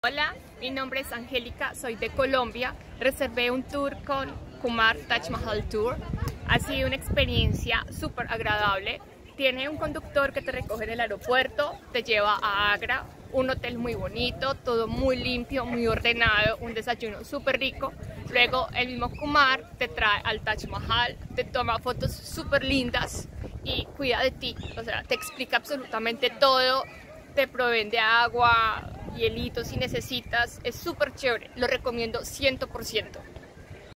Hola, mi nombre es Angélica, soy de Colombia. Reservé un tour con Kumar Taj Mahal Tour. Ha sido una experiencia súper agradable. Tiene un conductor que te recoge en el aeropuerto, te lleva a Agra, un hotel muy bonito, todo muy limpio, muy ordenado, un desayuno súper rico. Luego el mismo Kumar te trae al Taj Mahal, te toma fotos súper lindas y cuida de ti. O sea, te explica absolutamente todo, te proveen de agua, hielitos si necesitas. Es súper chévere, lo recomiendo 100%.